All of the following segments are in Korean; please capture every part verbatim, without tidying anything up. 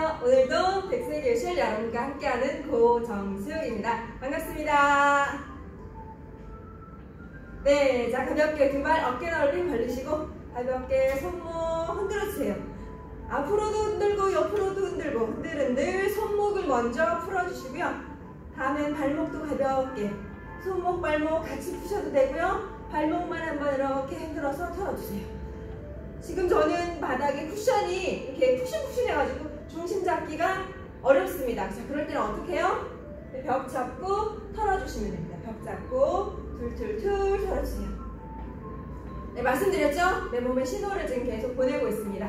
안녕하세요. 오늘도 백세교실 여러분과 함께하는 고정수입니다. 반갑습니다. 네, 자 가볍게 두 발 어깨 넓이 벌리시고 가볍게 손목 흔들어주세요. 앞으로도 흔들고 옆으로도 흔들고 흔들흔들 손목을 먼저 풀어주시고요. 다음엔 발목도 가볍게 손목 발목 같이 푸셔도 되고요. 발목만 한번 이렇게 흔들어서 털어주세요. 지금 저는 바닥에 쿠션이 이렇게 푹신푹신해가지고 중심 잡기가 어렵습니다. 자, 그럴 때는 어떻게 해요? 벽 잡고 털어주시면 됩니다. 벽 잡고 툴툴툴 털어주세요. 네, 말씀드렸죠? 내 몸의 신호를 지금 계속 보내고 있습니다.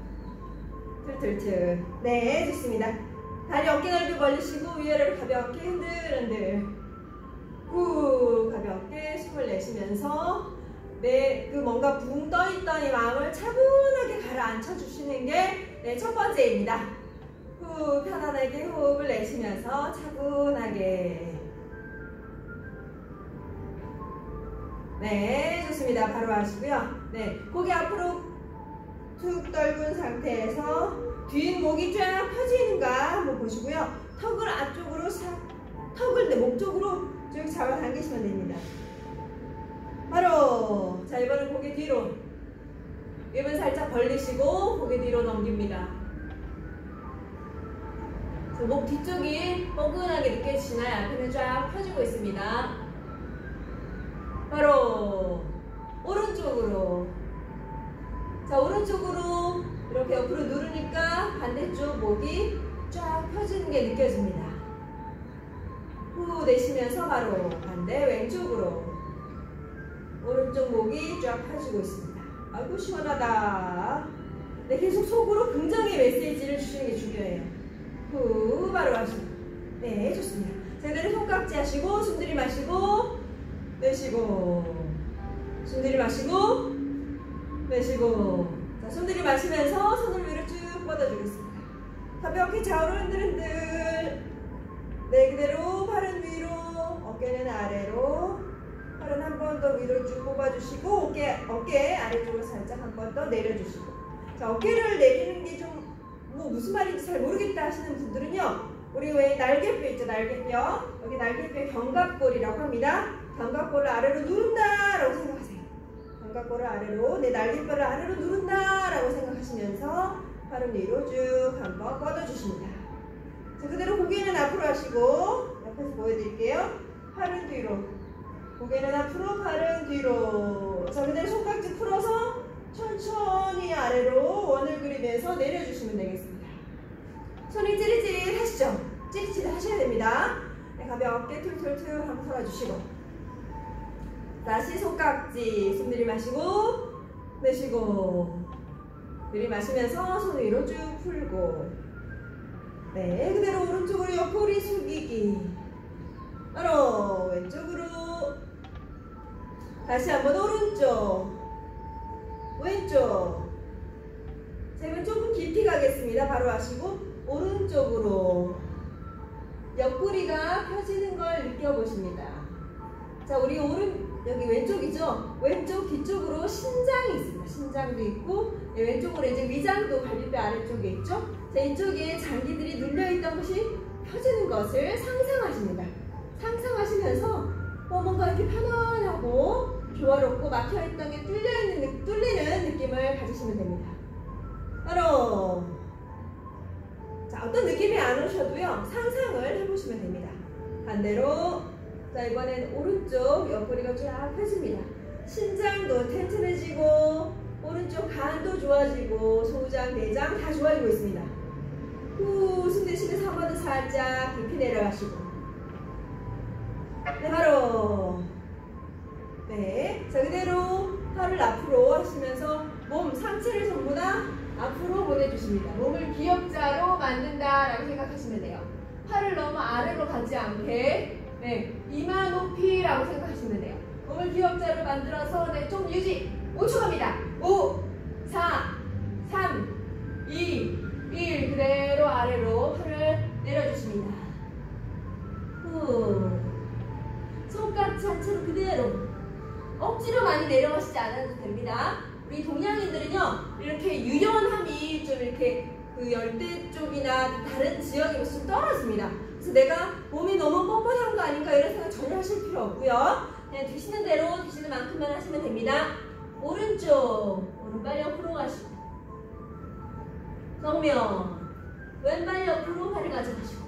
툴툴툴. 네, 좋습니다. 다리 어깨 넓이 벌리시고 위아래로 가볍게 흔들흔들. 후, 가볍게 숨을 내쉬면서 네, 그 뭔가 붕 떠있던 이 마음을 차분하게 가라앉혀 주시는 게 네, 첫 번째입니다. 후, 편안하게 호흡을 내쉬면서 차분하게. 네, 좋습니다. 바로 하시고요. 네, 고개 앞으로 툭 떨군 상태에서 뒷목이 쫙 펴지는가 한번 보시고요. 턱을 앞쪽으로 싹, 턱을 내 목 쪽으로 쭉 잡아당기시면 됩니다. 바로 자 이번엔 고개 뒤로 입은 살짝 벌리시고 고개 뒤로 넘깁니다. 자, 목 뒤쪽이 뻐근하게 느껴지시나요? 앞에는 쫙 펴지고 있습니다. 바로 오른쪽으로 자 오른쪽으로 이렇게 옆으로 누르니까 반대쪽 목이 쫙 펴지는 게 느껴집니다. 후 내쉬면서 바로 반대 왼쪽으로 오른쪽 목이 쫙 펴지고 있습니다. 아이고 시원하다. 네, 계속 속으로 긍정의 메시지를 주시는 게 중요해요. 후 바로 하시고. 네, 좋습니다. 제대로 손깍지 하시고 숨 들이마시고 내쉬고 숨 들이마시고 내쉬고. 자, 숨 들이마시면서 손을 위로 쭉 뻗어주겠습니다. 가볍게 좌우로 흔들흔들. 네, 그대로 팔은 위로 어깨는 아래로 팔은 한 번 더 위로 쭉 뽑아주시고 어깨, 어깨 아래쪽으로 살짝 한 번 더 내려주시고. 자, 어깨를 내리는 게 좀 뭐 무슨 말인지 잘 모르겠다 하시는 분들은요, 우리 왜 날개뼈 있죠? 날개뼈. 여기 날개뼈 견갑골이라고 합니다. 견갑골을 아래로 누른다라고 생각하세요. 견갑골을 아래로, 내 날개뼈를 아래로 누른다라고 생각하시면서 팔은 위로 쭉 한 번 뻗어주십니다. 자, 그대로 고개는 앞으로 하시고 옆에서 보여드릴게요. 팔은 뒤로. 고개는 앞으로, 팔은 뒤로. 자, 그대로 손깍지 풀어서 천천히 아래로 원을 그리면서 내려주시면 되겠습니다. 손이 찌릿찌릿 하시죠? 찌릿찌릿 하셔야 됩니다. 네, 가볍게 툴툴툴 한번 털어주시고. 다시 손깍지, 숨 들이마시고 내쉬고. 들이마시면서 손 위로 쭉 풀고. 네, 그대로 오른쪽으로 옆구리 숙이기. 바로 왼쪽으로. 다시 한번 오른쪽 왼쪽. 제가 조금 깊이 가겠습니다. 바로 하시고 오른쪽으로 옆구리가 펴지는 걸 느껴보십니다. 자, 우리 오른 여기 왼쪽이죠? 왼쪽 뒤쪽으로 신장이 있습니다. 신장도 있고 네, 왼쪽으로 이제 위장도 갈비뼈 아래쪽에 있죠? 자, 이쪽에 장기들이 눌려있던 것이 펴지는 것을 상상하십니다. 상상하시면서 어, 뭔가 이렇게 편안하고 조화롭고 막혀있던 게 뚫려있는, 뚫리는 느낌을 가지시면 됩니다. 바로 자, 어떤 느낌이 안 오셔도요, 상상을 해보시면 됩니다. 반대로 자, 이번엔 오른쪽 옆구리가 쫙 펴집니다. 신장도 튼튼해지고 오른쪽 간도 좋아지고 소장, 내장 다 좋아지고 있습니다. 후, 숨 내쉬면서 한 번 더 살짝 깊이 내려가시고. 네, 바로 네, 자, 그대로 팔을 앞으로 하시면서 몸 상체를 전부 다 앞으로 보내주십니다. 몸을 기역자로 만든다라고 생각하시면 돼요. 팔을 너무 아래로 가지 않게 네, 이마 높이라고 생각하시면 돼요. 몸을 기역자로 만들어서 네, 좀 유지. 오 초 갑니다. 오, 사, 삼, 이, 일. 그대로 아래로 팔을 내려주십니다. 후. 손깍지 한 채로 그대로. 억지로 많이 내려가시지 않아도 됩니다. 우리 동양인들은요, 이렇게 유연함이 좀 이렇게 그 열대 쪽이나 다른 지역이 좀 떨어집니다. 그래서 내가 몸이 너무 뻣뻣한 거 아닌가 이런 생각 전혀 하실 필요 없고요. 그냥 드시는 대로 드시는 만큼만 하시면 됩니다. 오른쪽 오른발 옆으로 가시고 정면 왼발 옆으로 팔을 가져가시고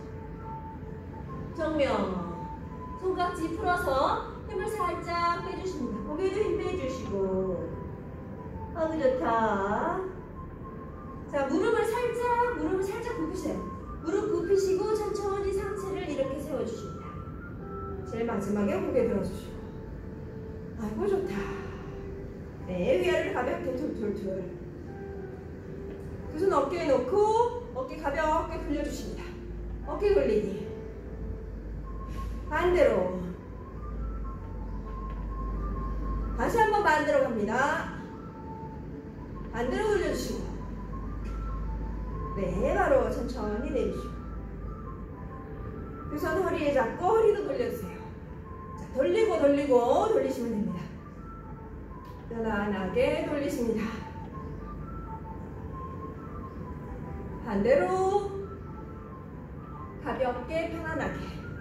정면 손깍지 풀어서 힘을 살짝 빼주십니다. 고개도 힘 빼주시고 아주 좋다. 자, 무릎을 살짝 무릎을 살짝 굽히세요. 무릎 굽히시고 천천히 상체를 이렇게 세워주십니다. 제일 마지막에 고개 들어주시고 아이고 좋다. 네, 위아래를 가볍게 툴툴툴 두 손 어깨에 놓고 어깨 가볍게 돌려주십니다. 어깨 돌리기 반대로 다시 한번 반대로 갑니다. 반대로 돌려주시고 네, 바로 천천히 내리시고 두 손 허리에 잡고 허리도 돌려주세요. 자, 돌리고 돌리고 돌리시면 됩니다. 편안하게 돌리십니다. 반대로 가볍게 편안하게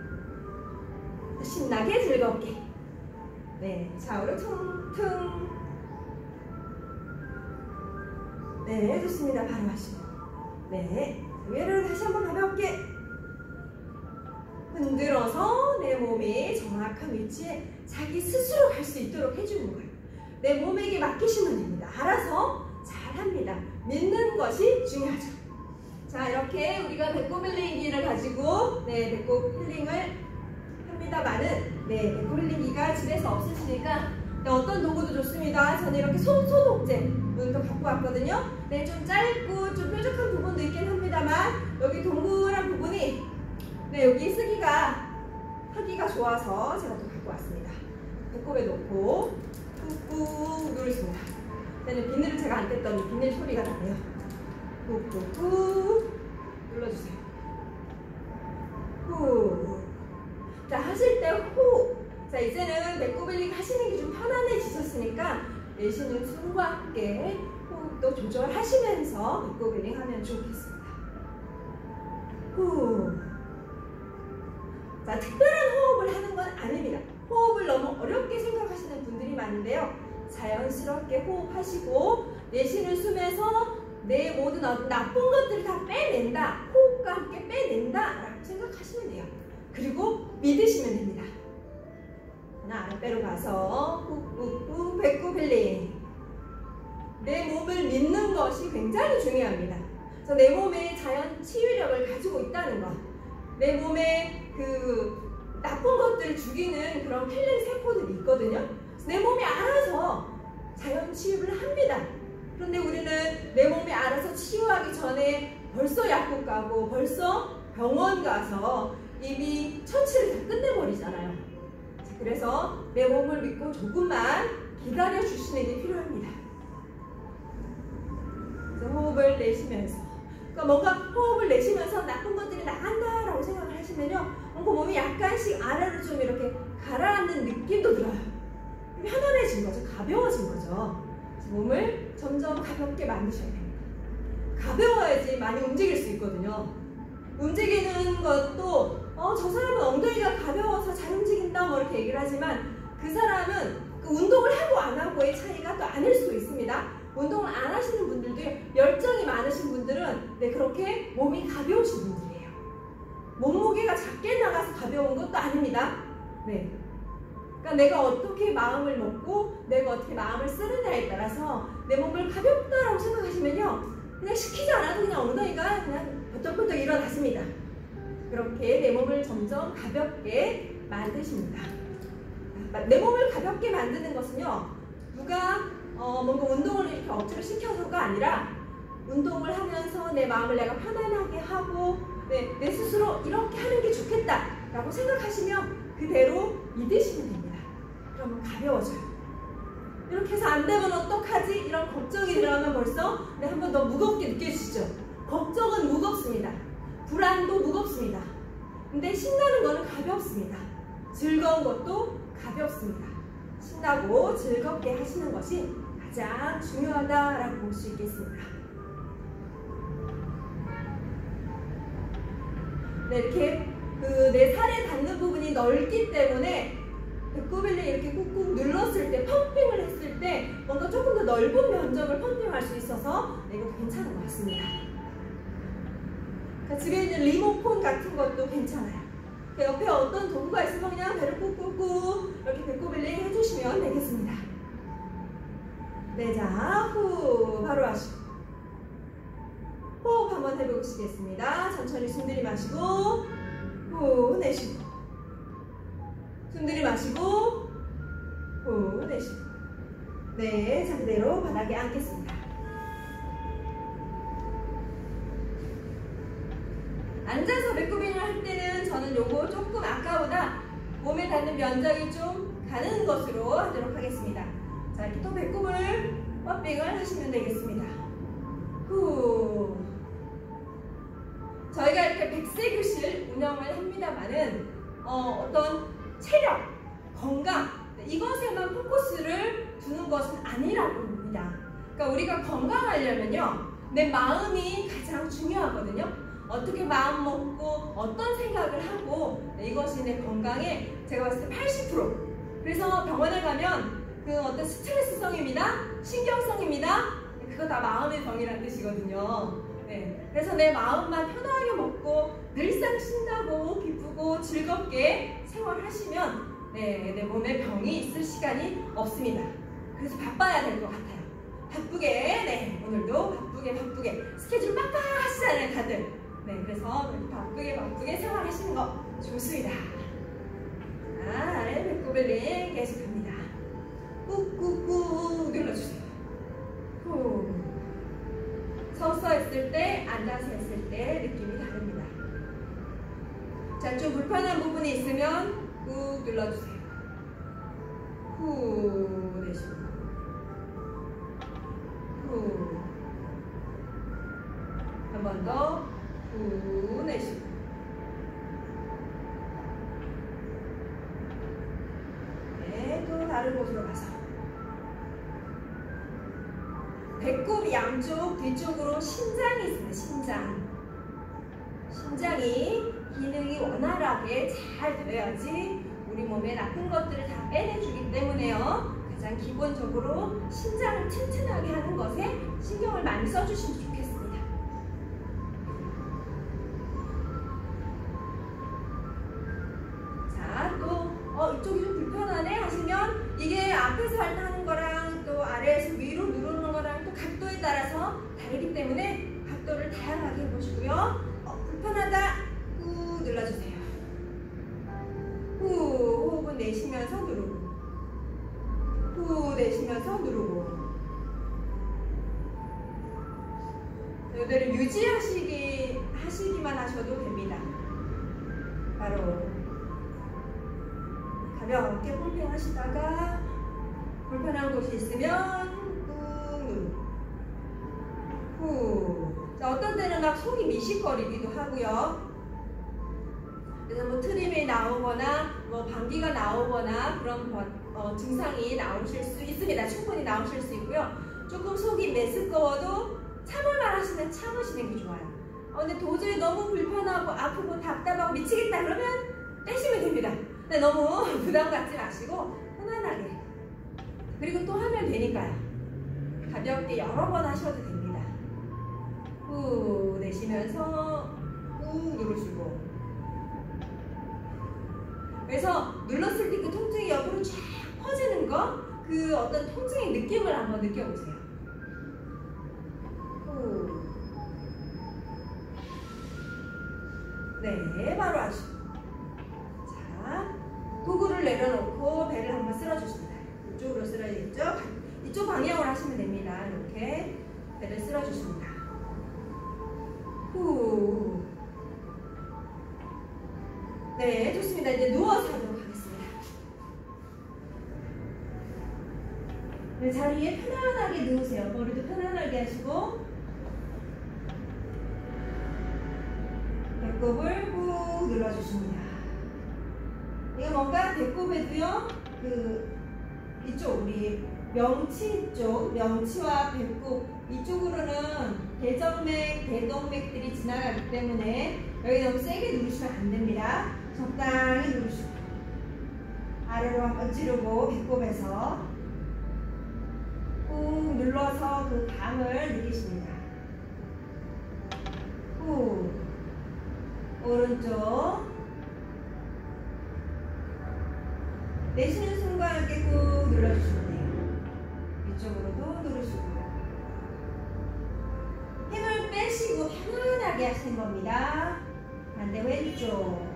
신나게 즐겁게 네, 좌우로 퉁퉁 네, 좋습니다. 바로 하시고 네, 위로 다시 한번 가볍게 흔들어서 내 몸이 정확한 위치에 자기 스스로 갈 수 있도록 해주는 거예요. 내 몸에게 맡기시면 됩니다. 알아서 잘합니다. 믿는 것이 중요하죠. 자, 이렇게 우리가 배꼽 힐링기를 가지고 네, 배꼽 힐링을 합니다만은 네, 배꼽 힐링기가 집에서 없으시니까 네, 어떤 도구도 좋습니다. 저는 이렇게 손 소독제도 갖고 왔거든요. 네, 좀 짧고 좀 뾰족한 부분도 있긴 합니다만 여기 동그란 부분이 네, 여기 쓰기가 하기가 좋아서 제가 또 갖고 왔습니다. 배꼽에 놓고 꾹꾹 누르십니다. 저는 비늘을 제가 안 뗐더니 비늘 소리가 나네요. 꾹꾹꾹 눌러주세요. 후. 자, 하실 때 후. 자, 이제는 배꼽 힐링 하시는 게 좀 편안해지셨으니까 내쉬는 숨과 함께 호흡도 조절하시면서 배꼽 힐링 하면 좋겠습니다. 후. 자, 특별한 호흡을 하는 건 아닙니다. 호흡을 너무 어렵게 생각하시는 분들이 많은데요. 자연스럽게 호흡하시고 내쉬는 숨에서 내 모든 나쁜 것들을 다 빼낸다. 호흡과 함께 빼낸다 라고 생각하시면 돼요. 그리고 믿으시면 됩니다. 하나 아랫배로 가서 꾹꾹꾹 배꼽 힐링. 내 몸을 믿는 것이 굉장히 중요합니다. 그래서 내 몸에 자연 치유력을 가지고 있다는 것. 내 몸에 그 나쁜 것들을 죽이는 그런 필름 세포들이 있거든요. 내 몸이 알아서 자연 치유를 합니다. 그런데 우리는 내 몸이 알아서 치유하기 전에 벌써 약국 가고 벌써 병원 가서 이미 처치를 다 끝내버리잖아요. 그래서 내 몸을 믿고 조금만 기다려 주시는 게 필요합니다. 그래서 호흡을 내쉬면서, 그러니까 뭔가 호흡을 내쉬면서 나쁜 것들이 나간다라고 생각을 하시면요, 뭔가 몸이 약간씩 아래로 좀 이렇게 가라앉는 느낌도 들어요. 편안해진 거죠. 가벼워진 거죠. 몸을 점점 가볍게 만드셔야 됩니다. 가벼워야지 많이 움직일 수 있거든요. 움직이는 것도 어, 저 사람은 엉덩이가 가벼워서 잘 움직인다 뭐 이렇게 얘기를 하지만 그 사람은 그 운동을 하고 안 하고의 차이가 또 아닐 수도 있습니다. 운동을 안 하시는 분들도 열정이 많으신 분들은 네, 그렇게 몸이 가벼우신 분들이에요. 몸무게가 작게 나가서 가벼운 것도 아닙니다. 네. 그러니까 내가 어떻게 마음을 먹고 내가 어떻게 마음을 쓰느냐에 따라서 내 몸을 가볍다라고 생각하시면요, 그냥 시키지 않아도 그냥 엉덩이가 그냥 버떡버떡 일어났습니다. 그렇게 내 몸을 점점 가볍게 만드십니다. 내 몸을 가볍게 만드는 것은요, 누가 어, 뭔가 운동을 이렇게 억지로 시켜서가 아니라 운동을 하면서 내 마음을 내가 편안하게 하고 네, 내 스스로 이렇게 하는 게 좋겠다라고 생각하시면 그대로 믿으시면 됩니다. 그러면 가벼워져요. 이렇게 해서 안 되면 어떡하지? 이런 걱정이 들어가면 벌써 네, 한 번 더 무겁게 느껴지시죠? 걱정은 무겁습니다. 불안도 무겁습니다. 근데 신나는 거는 가볍습니다. 즐거운 것도 가볍습니다. 신나고 즐겁게 하시는 것이 가장 중요하다라고 볼 수 있겠습니다. 네, 이렇게 그 내 살에 닿는 부분이 넓기 때문에 배꼽을 이렇게 꾹꾹 눌렀을 때, 펌핑을 했을 때 뭔가 조금 더 넓은 면적을 펌핑할 수 있어서 네, 이거 괜찮은 것 같습니다. 그러니까 집에 있는 리모콘 같은 것도 괜찮아요. 옆에 어떤 도구가 있으면 그냥 배를 꾹꾹꾹 이렇게 배꼽일링 해주시면 되겠습니다. 네, 자, 후 바로 하시고 호흡 한번 해보시겠습니다. 천천히 숨 들이마시고 후 내쉬고 숨 들이마시고 후 내쉬고 네, 자 그대로 바닥에 앉겠습니다. 앉아서 배꼽윙을 할 때는 저는 요거 조금 아까보다 몸에 닿는 면적이 좀 가는 것으로 하도록 하겠습니다. 자, 이렇게 또 배꼽을 펌핑을 하시면 되겠습니다. 후. 저희가 이렇게 백세 교실 운영을 합니다만은 어, 어떤 체력, 건강 이것에만 포커스를 두는 것은 아니라고 봅니다. 그러니까 우리가 건강하려면요, 내 마음이 가장 중요하거든요. 어떻게 마음 먹고 어떤 생각을 하고 이것이 내 건강에 제가 봤을 때 팔십 퍼센트. 그래서 병원에 가면 그 어떤 스트레스성입니다, 신경성입니다. 그거 다 마음의 병이라는 뜻이거든요. 네, 그래서 내 마음만 편하게 먹고 늘상 신나고 기쁘고 즐겁게 생활하시면 네, 내 몸에 병이 있을 시간이 없습니다. 그래서 바빠야 될 것 같아요. 바쁘게, 네, 오늘도 바쁘게 바쁘게 스케줄 빡빡 하시잖아요, 다들. 네, 그래서 바쁘게 바쁘게 생활하시는 거 좋습니다. 자, 아래 배꼽을링 계속합니다. 꾹꾹꾹 눌러주세요. 후. 서서 했을 때, 앉아서 했을 때 느낌이 다릅니다. 자, 좀 불편한 부분이 있으면 꾹 눌러주세요. 후 내쉬고 후. 한 번 더 후 내쉬고 네, 또 다른 곳으로 가서 배꼽 양쪽 뒤쪽으로 신장이 있습니다. 신장 신장이 기능이 원활하게 잘 되어야지 우리 몸에 나쁜 것들을 다 빼내주기 때문에요, 가장 기본적으로 신장을 튼튼하게 하는 것에 신경을 많이 써주시면 좋겠습니다. 자, 또 어, 이쪽이 좀 불편하네 하시면 이게 앞에서 하는 거랑 또 아래에서 위로 누르는 거랑 또 각도에 따라서 다르기 때문에 각도를 다양하게 해보시고요. 어, 불편하다 꾹 눌러주세요. 후, 호흡은 내쉬면서 누르고 후 내쉬면서 누르고 이대로 유지하시기 하시기만 하셔도 됩니다. 바로 가볍게 펌핑 하시다가 불편한 곳이 있으면 꾹 누르고 후. 자, 어떤 때는 막 속이 미식거리기도 하고요. 그래서 뭐 트림이 나오거나 뭐 방귀가 나오거나 그런 어, 증상이 나오실 수 있습니다. 충분히 나오실 수 있고요. 조금 속이 메스꺼워도 참을만 하시면 참으시는 게 좋아요. 어, 근데 도저히 너무 불편하고 아프고 답답하고 미치겠다 그러면 빼시면 됩니다. 근데 너무 부담 갖지 마시고 편안하게, 그리고 또 하면 되니까요. 가볍게 여러 번 하셔도 됩니다. 후 내쉬면서 꾹 누르시고, 그래서 눌렀을 때 그 통증이 옆으로 쫙 퍼지는 거, 그 어떤 통증의 느낌을 한번 느껴보세요. 후. 네, 바로 하시고. 자, 도구를 내려놓고 배를 한번 쓸어주십니다. 이쪽으로 쓸어야겠죠? 이쪽 방향으로 하시면 됩니다. 이렇게 배를 쓸어주십니다. 후. 네, 좋습니다. 이제 누워서 하도록 하겠습니다. 네, 자리에 편안하게 누우세요. 머리도 편안하게 하시고 배꼽을 꾹 눌러주십니다. 이거 뭔가 배꼽에도요, 그 이쪽 우리 명치 쪽, 명치와 배꼽 이쪽으로는 대정맥, 대동맥들이 지나가기 때문에 여기 너무 세게 누르시면 안 됩니다. 적당히 누르시고 아래로 한번 찌르고 배꼽에서 꾹 눌러서 그 감을 느끼십니다. 꾹 오른쪽 내쉬는 숨과 함께 꾹 눌러주시면 돼요. 이쪽으로도 누르시고 힘을 빼시고 편안하게 하시는 겁니다. 반대 왼쪽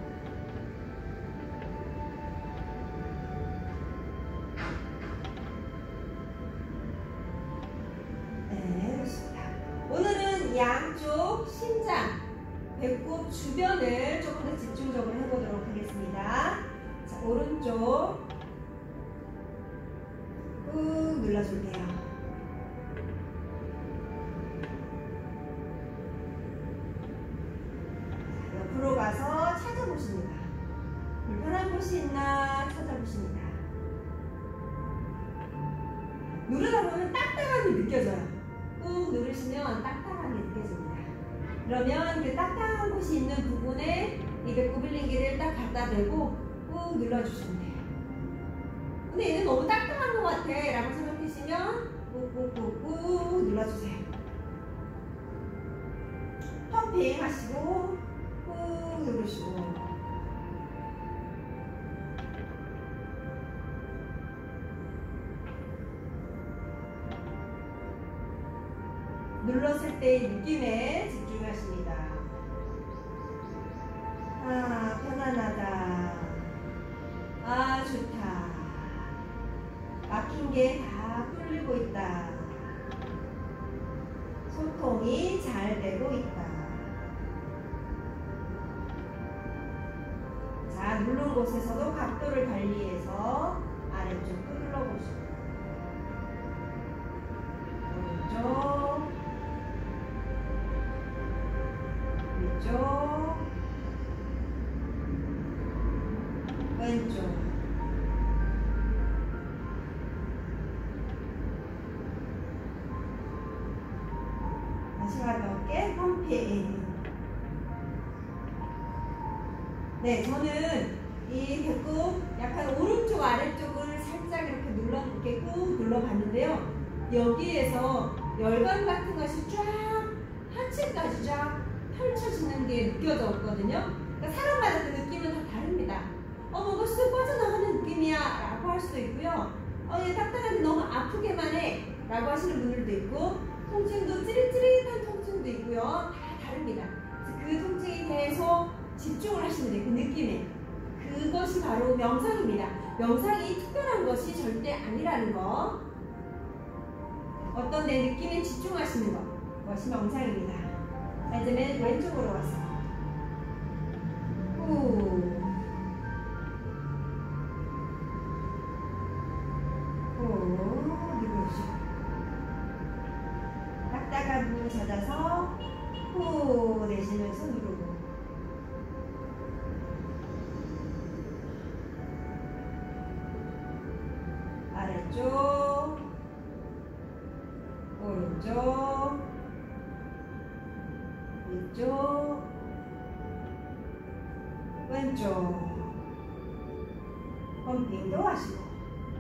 네, 그렇습니다. 오늘은 양쪽 심장, 배꼽 주변을 조금 더 집중적으로 해보도록 하겠습니다. 자, 오른쪽 꾹 눌러줄게요. 옆으로 가서 찾아보십니다. 불편한 곳이 있나 찾아보십니다. 누르다 보면 딱딱함이 느껴져요. 꾹 누르시면 딱딱함이 느껴집니다. 그러면 그 딱딱한 곳이 있는 부분에 이 배꼽 빌링기를 딱 갖다 대고 꾹 눌러주시면 돼요. 근데 얘는 너무 딱딱한 것 같아 라고 생각하시면 꾹꾹꾹꾹 눌러주세요. 펌핑 하시고 꾹 누르시고 눌렀을 때의 느낌에 집중하십니다. 아, 편안하다. 아, 좋다. 막힌 게 다 풀리고 있다. 소통이 잘 되고 있다. 자, 누른 곳에서도 각도를 달리해서 아래쪽도 눌러보시고 오른쪽 위쪽 왼쪽 마지막에 펌핑. 네, 저는 이 배꼽 약간 오른쪽 아래쪽을 살짝 이렇게 눌러 이렇게 꾹 눌러봤는데요. 여기에서 열감 같은 것이 쫙 하체까지 쫙 펼쳐지는 게 느껴졌거든요. 그러니까 사람마다 그 느낌은 다 다릅니다. 어, 뭐가 쑥 빠져나가는 느낌이야 라고 할 수도 있고요. 어, 얘 딱딱한데 너무 아프게만 해 라고 하시는 분들도 있고, 통증도 찌릿찌릿한 통증도 있고요. 다 다릅니다. 그 통증이 계속 집중을 하시면 돼요. 그 느낌에. 그것이 바로 명상입니다. 명상이 특별한 것이 절대 아니라는 거. 어떤 내 느낌에 집중하시는 것. 그것이 명상입니다. 자, 이제 맨 왼쪽으로 와서 후. 후. 누르시고. 딱딱한 부분 찾아서 후 내쉬면서 누르고. 아래쪽, 오른쪽, 위쪽, 왼쪽. 펌핑도 하시고.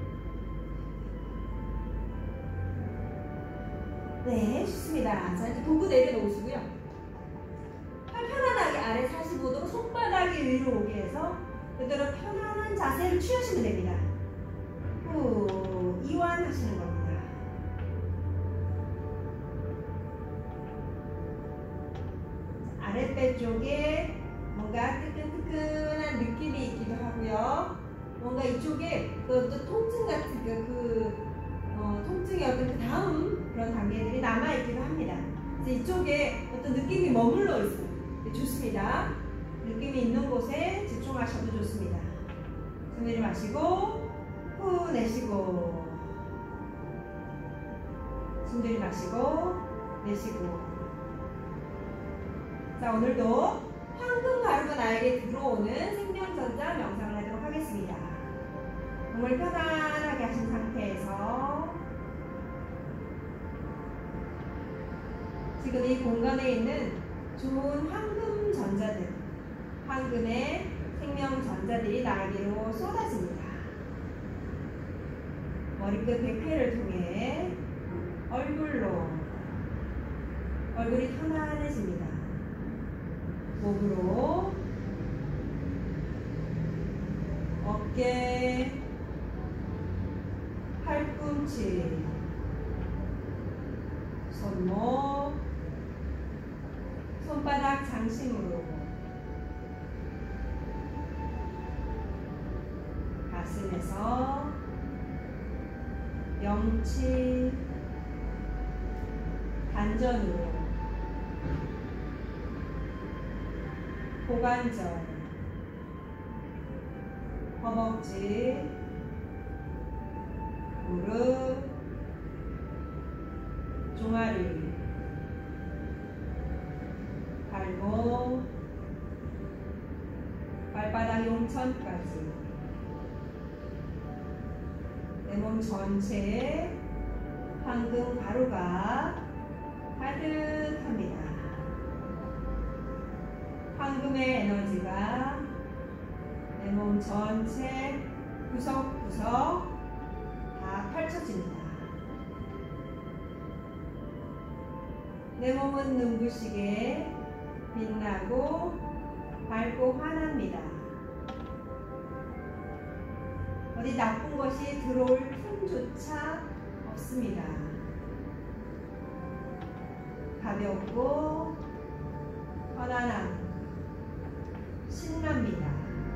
네, 좋습니다. 자, 이제 도구 내려놓으시고요. 팔 편안하게 아래 사십오 도 손바닥이 위로 오게 해서 그대로 편안한 자세를 취하시면 됩니다. 후, 이완하시는 겁니다. 아랫배 쪽에 뭔가 뜨끈뜨끈한 느낌이 있기도 하고요. 뭔가 이쪽에 그 어떤 통증 같은 그, 그 어, 통증의 어떤 그 다음 그런 단계들이 남아있기도 합니다. 그래서 이쪽에 어떤 느낌이 머물러 있어요. 네, 좋습니다. 느낌이 있는 곳에 집중하셔도 좋습니다. 숨 내려마시고 후 내쉬고, 숨 들이마시고 내쉬고. 자, 오늘도 황금 가루가 나에게 들어오는 생명전자 명상을 하도록 하겠습니다. 몸을 편안하게 하신 상태에서 지금 이 공간에 있는 좋은 황금 모든 전자들, 황금의 생명 전자들이 나에게로 쏟아집니다. 머리끝 백 회를 통해 얼굴로, 얼굴이 편안해집니다. 목으로, 어깨, 팔꿈치, 손목, 손바닥 장심으로, 가슴에서 명치, 단전으로, 고관절, 허벅지, 무릎, 종아리, 발목, 발바닥 용천까지 내 몸 전체에 황금 가루가 가득합니다. 황금의 에너지가 내 몸 전체 구석구석 다 펼쳐집니다. 내 몸은 눈부시게 빛나고 밝고 환합니다. 어디 나쁜 것이 들어올 틈조차 없습니다. 가볍고 편안함, 신납니다.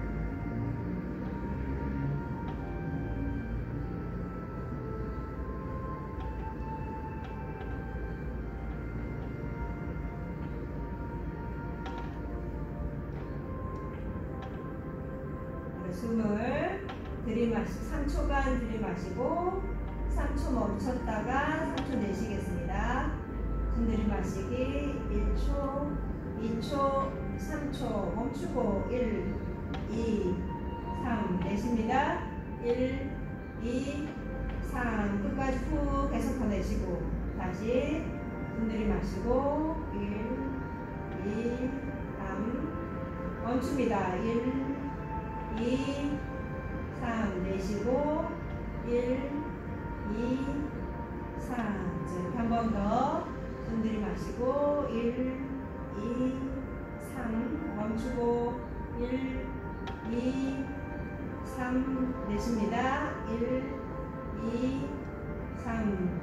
숨을 들이마시고 삼 초간 들이마시고 삼 초 멈췄다가 삼 초 내쉬겠습니다. 숨 들이마시기 일 초, 이 초, 삼 초 멈추고 일, 이, 삼 내쉽니다. 일, 이, 삼 끝까지 푹 계속 더 내쉬고 다시 숨 들이마시고 일, 이, 삼 멈춥니다. 일, 이, 삼 내쉬고 일, 이, 삼 이렇게 한 번 더 숨 들이마시고 일, 이, 삼 멈추고 일, 이, 삼 내쉽니다. 일, 이, 삼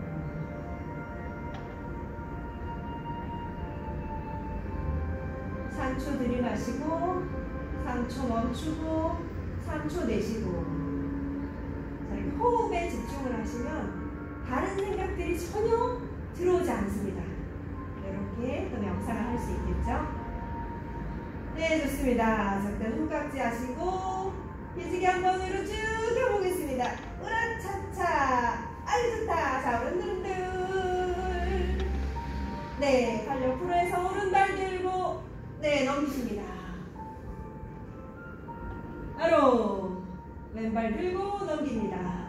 삼 초 들이마시고 삼 초 멈추고 삼 초 내쉬고 자, 이렇게 호흡에 집중을 하시면 다른 생각들이 전혀 들어오지 않습니다. 이렇게 또 명상을 할 수 있겠죠? 네, 좋습니다. 자, 그다음 손깍지 하시고 기지개 한 번으로 쭉 해보겠습니다. 으라차차 아주 좋다. 자, 오른들은들 네, 팔 옆으로 해서 오른발 들고 네, 넘기십니다. 바로 왼발 들고 넘깁니다.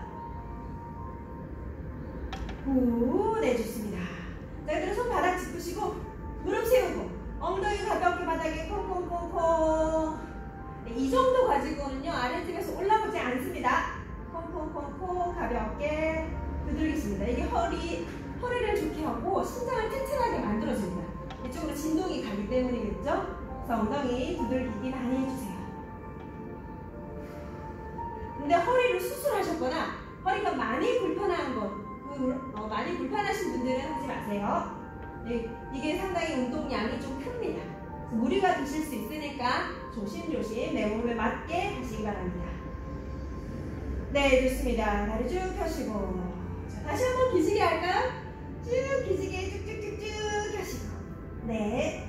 후 내주십니다. 자, 그대로 손바닥 짚으시고 무릎 세우고 엉덩이 가볍게 바닥에 콩콩콩콩 네, 이 정도 가지고는요 아랫집에서 올라오지 않습니다. 콩콩콩콩 가볍게 두들기십니다. 이게 허리, 허리를 좋게 하고 심장을 튼튼하게 만들어줍니다. 이쪽으로 진동이 가기 때문이겠죠? 그래서 엉덩이 두들기기 많이 해주세요. 근데 허리를 수술하셨거나 허리가 많이 불편한 것, 그, 어, 많이 불편하신 분들은 하지 마세요. 네, 이게 상당히 운동량이 좀 큽니다. 그래서 무리가 드실 수 있으니까 조심조심 내 몸에 맞게 하시기 바랍니다. 네, 좋습니다. 다리 쭉 펴시고 자, 다시 한번 기지개 할까요? 쭉 기지개 쭉쭉쭉쭉 하시고 네,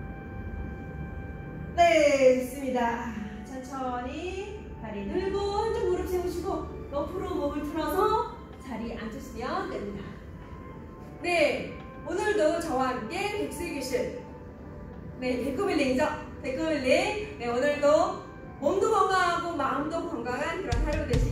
네, 좋습니다. 천천히 다리 들고 한쪽 무릎 세우시고 옆으로 몸을 틀어서 자리에 앉으시면 됩니다. 네, 오늘도 저와 함께 백스교실 네, 데크빌링이죠? 데크빌링 네, 오늘도 몸도 건강하고 마음도 건강한 그런 하루 되시길